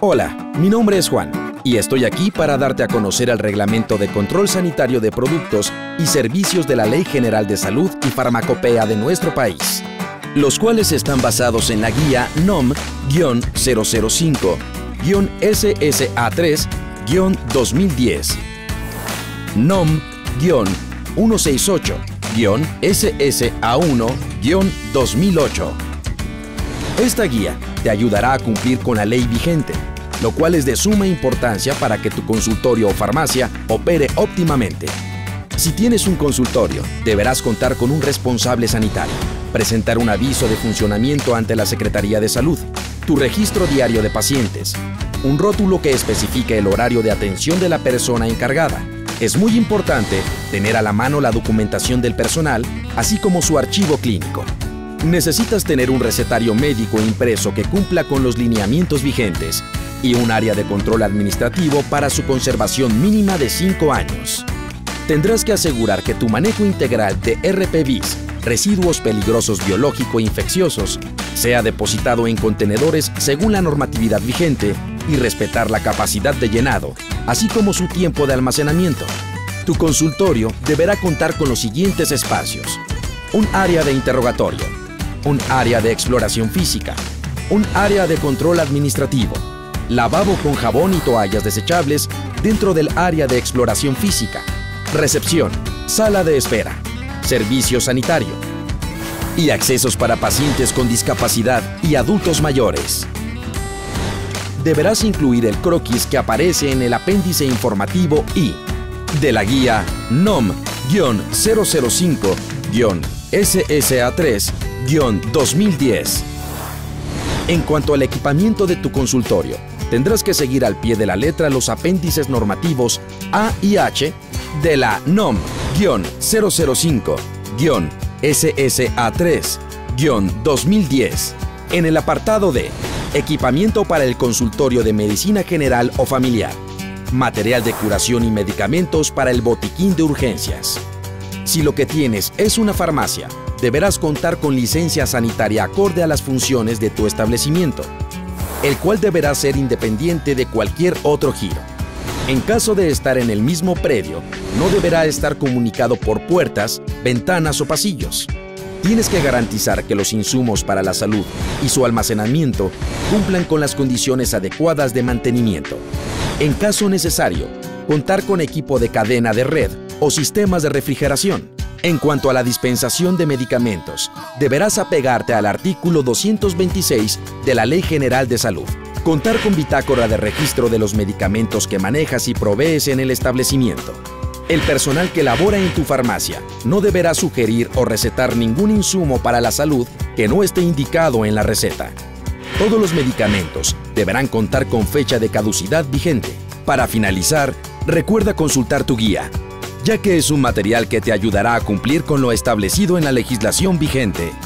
Hola, mi nombre es Juan y estoy aquí para darte a conocer el Reglamento de Control Sanitario de Productos y Servicios de la Ley General de Salud y Farmacopea de nuestro país, los cuales están basados en la guía NOM-005-SSA3-2010, NOM-168-SSA1-2008. Esta guía te ayudará a cumplir con la ley vigente, lo cual es de suma importancia para que tu consultorio o farmacia opere óptimamente. Si tienes un consultorio, deberás contar con un responsable sanitario, presentar un aviso de funcionamiento ante la Secretaría de Salud, tu registro diario de pacientes, un rótulo que especifique el horario de atención de la persona encargada. Es muy importante tener a la mano la documentación del personal, así como su archivo clínico. Necesitas tener un recetario médico impreso que cumpla con los lineamientos vigentes y un área de control administrativo para su conservación mínima de 5 años. Tendrás que asegurar que tu manejo integral de RPVs, residuos peligrosos biológico-infecciosos, sea depositado en contenedores según la normatividad vigente y respetar la capacidad de llenado, así como su tiempo de almacenamiento. Tu consultorio deberá contar con los siguientes espacios: un área de interrogatorio, un área de exploración física, un área de control administrativo, lavabo con jabón y toallas desechables dentro del área de exploración física, recepción, sala de espera, servicio sanitario y accesos para pacientes con discapacidad y adultos mayores. Deberás incluir el croquis que aparece en el apéndice informativo I de la guía NOM-005-SSA3-2010. En cuanto al equipamiento de tu consultorio, tendrás que seguir al pie de la letra los apéndices normativos A y H de la NOM-005-SSA3-2010 en el apartado de Equipamiento para el consultorio de medicina general o familiar, material de curación y medicamentos para el botiquín de urgencias. Si lo que tienes es una farmacia, deberás contar con licencia sanitaria acorde a las funciones de tu establecimiento, el cual deberá ser independiente de cualquier otro giro. En caso de estar en el mismo predio, no deberá estar comunicado por puertas, ventanas o pasillos. Tienes que garantizar que los insumos para la salud y su almacenamiento cumplan con las condiciones adecuadas de mantenimiento. En caso necesario, contar con equipo de cadena de red o sistemas de refrigeración. En cuanto a la dispensación de medicamentos, deberás apegarte al artículo 226 de la Ley General de Salud. Contar con bitácora de registro de los medicamentos que manejas y provees en el establecimiento. El personal que labora en tu farmacia no deberá sugerir o recetar ningún insumo para la salud que no esté indicado en la receta. Todos los medicamentos deberán contar con fecha de caducidad vigente. Para finalizar, recuerda consultar tu guía, ya que es un material que te ayudará a cumplir con lo establecido en la legislación vigente.